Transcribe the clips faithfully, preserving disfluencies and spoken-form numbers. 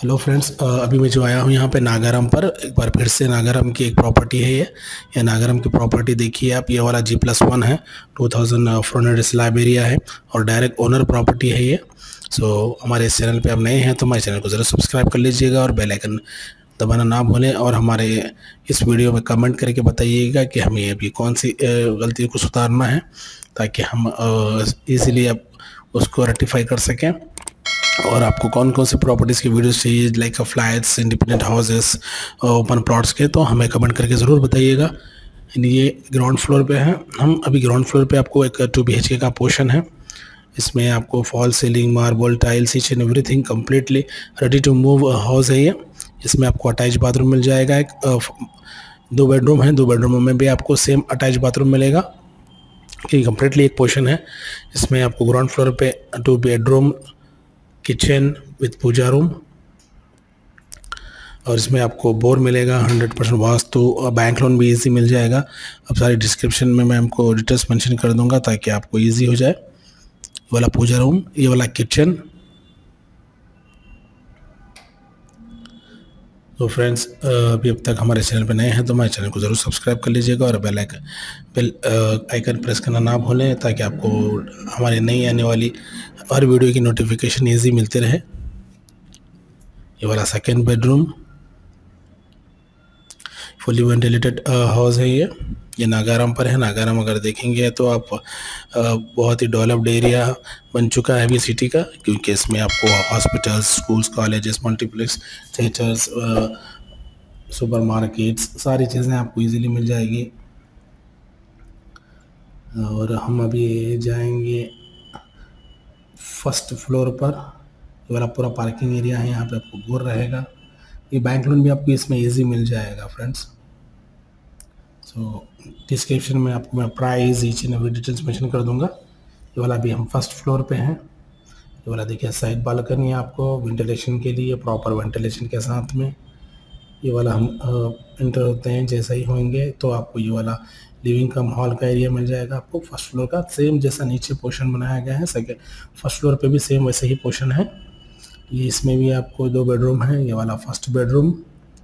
Hello friends, अभी मैं जो आया हूँ यहाँ पे नागारम पर। एक बार फिर से नागारम की एक प्रॉपर्टी है ये ये नागारम की प्रॉपर्टी देखिए आप। ये वाला जी प्लस वन है, two thousand four hundred slab area है और डायरेक्ट ओनर प्रॉपर्टी है ये। सो हमारे इस चैनल पे आप नए हैं तो हमारे चैनल को ज़रूर सब्सक्राइब कर लीजिएगा और बेल आइकन दबाना ना भूलें। और हमारे इस वीडियो में कमेंट करके बताइएगा कि हमें अभी कौन सी गलतियों को सुधारना है, ताकि हम ईज़िली अब उसको रेक्टिफाई कर सकें। और आपको कौन कौन से प्रॉपर्टीज़ की वीडियोस चाहिए, like flats, independent houses, open plots के, तो हमें कमेंट करके ज़रूर बताइएगा। ये ग्राउंड फ्लोर पे है हम अभी। ग्राउंड फ्लोर पे आपको एक टू बी एच के का पोर्शन है। इसमें आपको fall ceiling, marble, tiles, each and everything completely ready to move house है ये। इसमें आपको अटैच बाथरूम मिल जाएगा। एक दो बेडरूम है, दो बेडरूम में भी आपको सेम अटैच बाथरूम मिलेगा कि कम्प्लीटली एक पोर्शन है। इसमें आपको ग्राउंड फ्लोर पे two bedroom, kitchen with puja room, और इसमें आपको बोर मिलेगा हंड्रेड परसेंट वास्तु, और बैंक लोन भी इजी मिल जाएगा। अब सारी डिस्क्रिप्शन में मैं आपको डिटेल्स मेंशन कर दूंगा ताकि आपको इजी हो जाए। ये वाला पूजा रूम, ये वाला किचन। तो फ्रेंड्स, अभी अब तक हमारे चैनल पर नए हैं तो हमारे चैनल को ज़रूर सब्सक्राइब कर लीजिएगा और bell icon bell icon press करना ना भूलें, ताकि आपको हमारी नई आने वाली हर वीडियो की नोटिफिकेशन ईजी मिलती रहे। ये वाला second bedroom, fully ventilated house है ये ये नागारम पर है। नागारम अगर देखेंगे तो आप बहुत ही डेवलप्ड एरिया बन चुका है अभी सिटी का, क्योंकि इसमें आपको hospitals, schools, colleges, multiplex, theatres, supermarkets, सारी चीज़ें आपको इजीली मिल जाएगी। और हम अभी जाएंगे फर्स्ट फ्लोर पर। ये वाला पूरा पार्किंग एरिया है, यहाँ पे आपको बोर रहेगा। ये बैंक लोन भी आपको इसमें इजी मिल जाएगा फ्रेंड्स। सो डिस्क्रिप्शन में आपको मैं price, each and every details mention कर दूंगा। ये वाला अभी हम फर्स्ट फ्लोर पे हैं। ये वाला देखिए साइड बालकनी है आपको वेंटिलेशन के लिए, प्रॉपर वेंटिलेशन के साथ में। ये वाला हम इंटर होते हैं, जैसा ही होंगे तो आपको ये वाला लिविंग कम हॉल का एरिया मिल जाएगा आपको फर्स्ट फ्लोर का। सेम जैसा नीचे पोर्शन बनाया गया है सेकेंड फर्स्ट फ्लोर पे भी सेम वैसे ही पोर्शन है। ये इसमें भी आपको दो बेडरूम है। ये वाला फर्स्ट बेडरूम।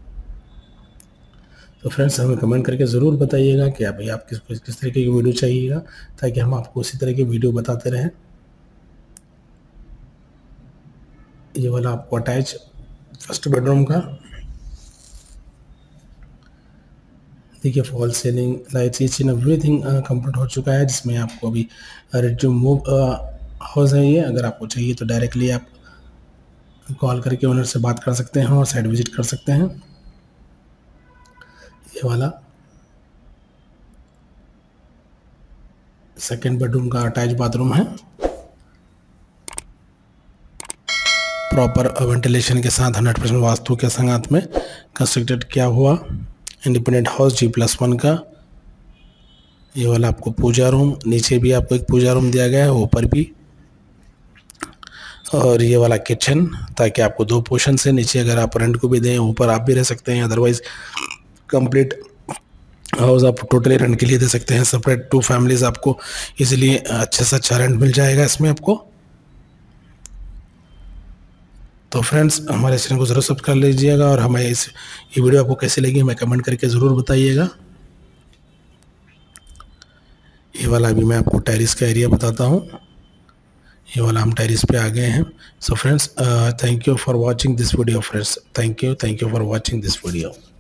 तो फ्रेंड्स, हमें कमेंट करके ज़रूर बताइएगा कि भाई आप किस किस तरीके की वीडियो चाहिएगा, ताकि हम आपको उसी तरह की वीडियो बताते रहें। ये वाला आपको अटैच फर्स्ट बेडरूम का देखिए, fall ceiling, lights, each and everything complete हो चुका है, जिसमें आपको अभी रेडी टू मूव हाउस है ये। अगर आपको चाहिए तो डायरेक्टली आप कॉल करके ओनर से बात कर सकते हैं और साइट विजिट कर सकते हैं। ये वाला सेकेंड बेडरूम का अटैच बाथरूम है, प्रॉपर वेंटिलेशन के साथ, हंड्रेड परसेंट वास्तु के साथ में कंस्ट्रक्टेड किया हुआ independent house G plus one का। ये वाला आपको पूजा रूम, नीचे भी आपको एक पूजा रूम दिया गया है, ऊपर भी। और ये वाला किचन, ताकि आपको दो पोर्शन से, नीचे अगर आप रेंट को भी दें, ऊपर आप भी रह सकते हैं। अदरवाइज कंप्लीट हाउस आप टोटली रेंट के लिए दे सकते हैं। सेपरेट टू फैमिलीज आपको इजीली अच्छे से अच्छा रेंट मिल जाएगा इसमें आपको। तो फ्रेंड्स, हमारे चैनल को ज़रूर सब्सक्राइब कर लीजिएगा और हमें इस ये वीडियो आपको कैसी लगी हमें कमेंट करके ज़रूर बताइएगा। ये वाला अभी मैं आपको टेरिस का एरिया बताता हूँ। ये वाला हम टेरिस पे आ गए हैं। So friends, thank you for watching this video friends. Thank you thank you for watching this video.